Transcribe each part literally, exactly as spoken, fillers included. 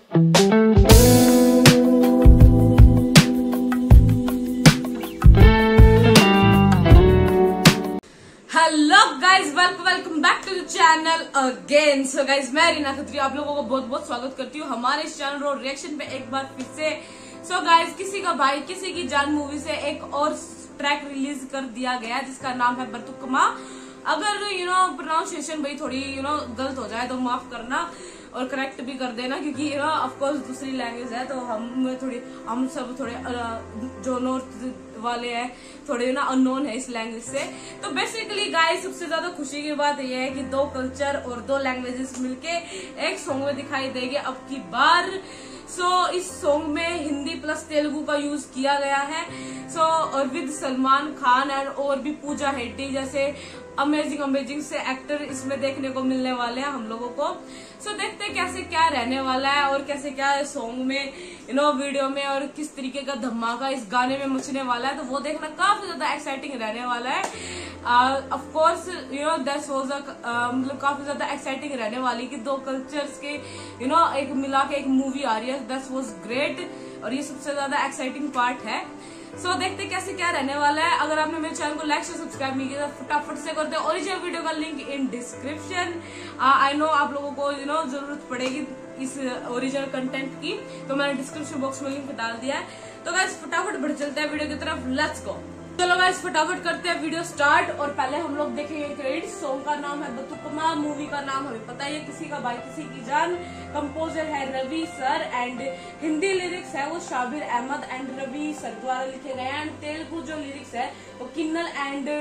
Hello guys, welcome welcome back to the channel again. So guys, मैं रीना खत्री आप लोगों को बहुत बहुत स्वागत करती हूँ हमारे इस चैनल रो रिएक्शन पे एक बार फिर से। सो so गाइज, किसी का भाई किसी की जान मूवी से एक और ट्रैक रिलीज कर दिया गया जिसका नाम है बतुकमा। अगर यू नो प्रोनाउंसिएशन भाई थोड़ी यू नो गलत हो जाए तो माफ करना और करेक्ट भी कर देना, क्योंकि यू नो ऑफकोर्स दूसरी लैंग्वेज है तो हम थोड़ी हम सब थोड़े जो नॉर्थ वाले हैं थोड़े ना अननोन है इस लैंग्वेज से। तो बेसिकली गाइस, सबसे ज्यादा खुशी की बात यह है कि दो कल्चर और दो लैंग्वेजेस मिलके एक सॉन्ग में दिखाई देगी अब की बार। सो so, इस सॉन्ग में हिंदी प्लस तेलुगु का यूज किया गया है। सो so, और विद सलमान खान एंड और भी पूजा हेगड़े जैसे अमेजिंग अमेजिंग से एक्टर इसमें देखने को मिलने वाले हैं हम लोगों को। सो so, देखते हैं कैसे क्या रहने वाला है और कैसे क्या सॉन्ग में यू नो वीडियो में और किस तरीके का धमाका इस गाने में मचने वाला है, तो वो देखना काफी ज्यादा एक्साइटिंग रहने वाला है। Of course you know that was मतलब काफी ज्यादा एक्साइटिंग रहने वाली कि दो कल्चर्स के यू नो एक मिला के एक मूवी आ रही है। दैट वाज ग्रेट और ये सबसे ज्यादा एक्साइटिंग पार्ट है। सो so, देखते कैसे क्या रहने वाला है। अगर आपने मेरे चैनल को लाइक से सब्सक्राइब नहीं किया तो फटाफट से कर दे। ओरिजिनल वीडियो का link in description. I know आप लोगों को यू नो जरूरत पड़ेगी इस ओरिजिनल कंटेंट की, तो मैंने डिस्क्रिप्शन बॉक्स में लिंक डाल दिया है। तो गाइस फटाफट बढ़ चलते हैं वीडियो की तरफ, लेट्स गो। चलो गाइस फटाफट करते हैं वीडियो स्टार्ट। और पहले हम लोग देखेंगे क्रेडिट। सॉन्ग का नाम है बतुकमा, मूवी का नाम हमें पता है किसी का भाई किसी की जान। कंपोजर है Ravi sir and Hindi lyrics है वो शाबिर अहमद एंड रवि सर द्वारा लिखे गए हैं। एंड तेलुगु जो लिरिक्स है वो किन्नल एंड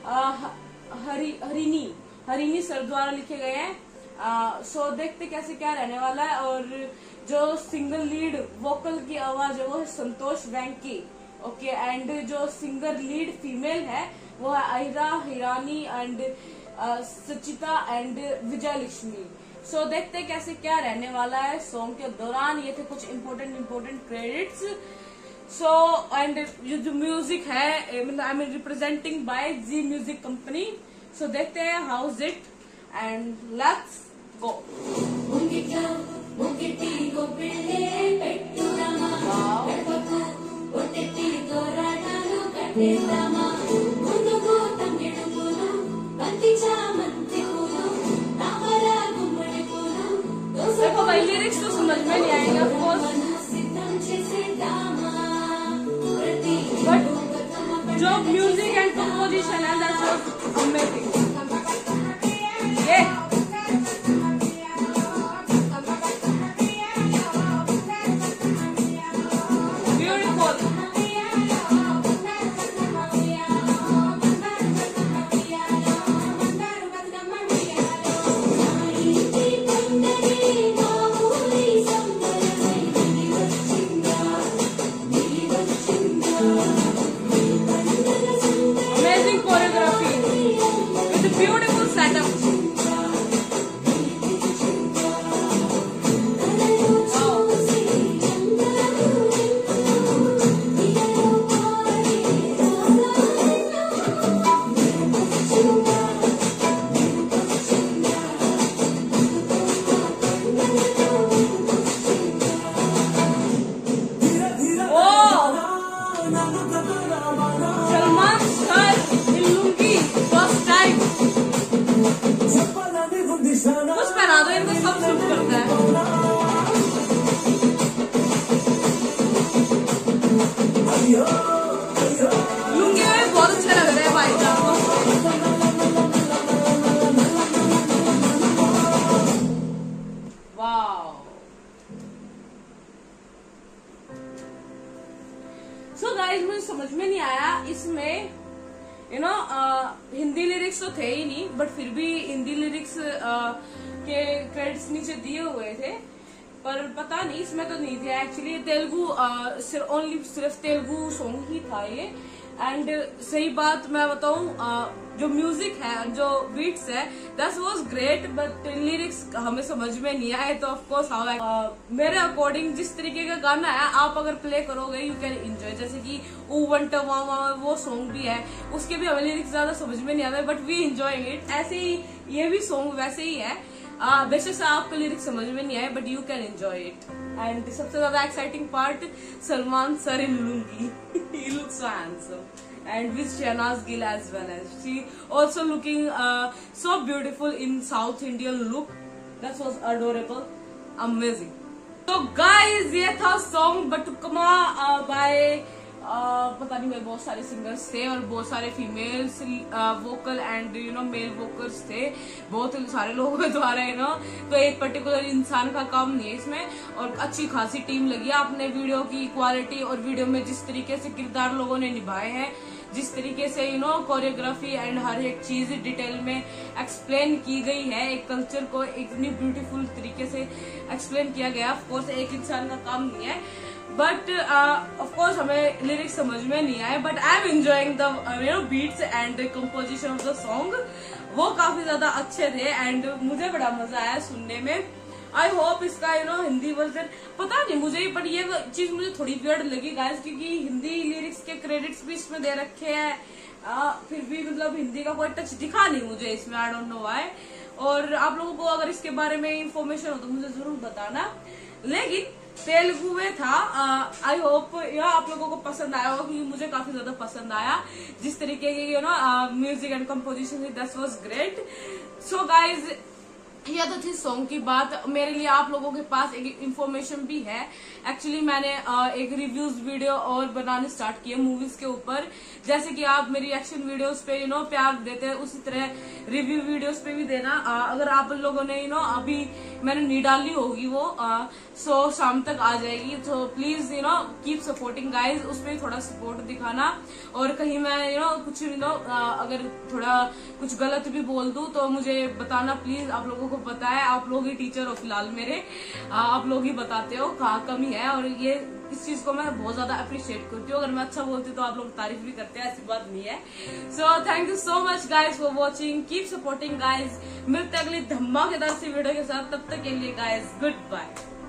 हरि हरिनी हरिनी सर द्वारा लिखे गए हैं। सो uh, so, देखते कैसे क्या रहने वाला है। और जो सिंगल लीड वोकल की आवाज है वो है संतोष वेंकी, ओके। एंड जो सिंगर लीड फीमेल है वो है Aira Hirani and Sachita and Vijay Lakshmi. So so, देखते कैसे क्या रहने वाला है सॉन्ग के दौरान। ये थे कुछ important important credits. So and ये जो म्यूजिक है I mean representing by Zee music company. So देखते हैं how's it and let's go. देखो भाई लिरिक्स तो समझ में नहीं आएंगे ऑफ कोर्स, बट जो म्यूजिक एंड कंपोजिशन है दैट्स वाज अमेजिंग। ये कुछ पहना दो इनको, सब सूट करता है। लुंगी में बहुत अच्छा लग रहा है भाई साहब को। वाओ। सो गाइस, मुझे समझ में नहीं आया इसमें यू नो हिंदी लिरिक्स तो थे ही नहीं, बट फिर भी हिंदी लिरिक्स uh, के क्रेडिट्स नीचे दिए हुए थे, पर पता नहीं इसमें तो नहीं थे एक्चुअली। तेलुगु uh, सिर्फ ओनली सिर्फ तेलुगु सॉन्ग ही था ये। एंड सही बात मैं बताऊं, जो म्यूजिक है जो बीट्स है that was great, but lyrics हमें समझ में नहीं आए। तो ऑफ कोर्स हाउ मेरे अकॉर्डिंग जिस तरीके का गाना है आप अगर प्ले करोगे यू कैन एंजॉय। जैसे कि ऊ वंट वो सॉन्ग भी है, उसके भी हमें लिरिक्स ज्यादा समझ में नहीं आते बट वी एंजॉयिंग इट। ऐसे ही ये भी सॉन्ग वैसे ही है। बेशक से आपको लिरिक्स समझ में नहीं आए, but you can enjoy it. And सबसे ज्यादा exciting part, Salman sir in lungi, he looks so handsome, and with Shehnaz Gill as well, as she also looking uh, so beautiful in South Indian look. That was adorable, amazing. So guys, ये था song बटुकमा by Uh, पता नहीं भाई, बहुत सारे singers थे और बहुत सारे females vocal and you know male vocals थे, बहुत सारे लोगों के द्वारा यू नो, तो एक पर्टिकुलर इंसान का काम नहीं है इसमें। और अच्छी खासी टीम लगी आपने वीडियो की क्वालिटी और वीडियो में जिस तरीके से किरदार लोगों ने निभाए हैं, जिस तरीके से यू नो कोरियोग्राफी एंड हर एक चीज डिटेल में एक्सप्लेन की गई है, एक कल्चर को इतनी ब्यूटीफुल तरीके से एक्सप्लेन किया गया। ऑफकोर्स एक इंसान का काम नहीं है, बट ऑफकोर्स हमें लिरिक्स समझ में नहीं आए, but I am enjoying the you know beats and composition of the song, वो काफी ज्यादा अच्छे थे एंड मुझे बड़ा मजा आया सुनने में। आई होप इसका यू नो हिंदी वर्जन, पता नहीं मुझे, बट ये चीज मुझे थोड़ी वियर्ड लगी गाइस, क्योंकि हिंदी लिरिक्स के क्रेडिट्स भी इसमें दे रखे हैं, आ, फिर भी मतलब हिंदी का कोई टच दिखा नहीं मुझे इसमें, आई डोंट नो व्हाई। और आप लोगों को अगर इसके बारे में इंफॉर्मेशन हो तो मुझे जरूर बताना। लेकिन तेलुगु में था, आई होप यह आप लोगों को पसंद आया होगा, क्योंकि मुझे काफी ज्यादा पसंद आया जिस तरीके की you know music and composition, that was great. So guys, यह तो थी सॉन्ग की बात। मेरे लिए आप लोगों के पास एक इंफॉर्मेशन भी है। एक्चुअली मैंने एक रिव्यूज वीडियो और बनाने स्टार्ट किए मूवीज के ऊपर, जैसे कि आप मेरी एक्शन वीडियोस पे यू नो प्यार देते हैं, उसी तरह रिव्यू वीडियोस पे भी देना। आ, अगर आप लोगों ने यू नो अभी मैंने नहीं डाली होगी वो, आ, सो शाम तक आ जाएगी, तो please you know keep supporting guys, उसमें थोड़ा सपोर्ट दिखाना। और कहीं मैं यू नो कुछ यू नो अगर थोड़ा कुछ गलत भी बोल दूं तो मुझे बताना प्लीज। आप लोगों को पता है, आप लोग ही टीचर हो फिलहाल मेरे, आ, आप लोग ही बताते हो कहाँ कमी है, और ये इस चीज को मैं बहुत ज्यादा अप्रिशिएट करती हूँ। अगर मैं अच्छा बोलती हूँ तो आप लोग तारीफ भी करते हैं, ऐसी बात नहीं है। So thank you so much guys for watching, keep supporting guys. मिलते अगली धमाकेदार सी वीडियो के साथ, तब तक के लिए गाइज गुड बाय।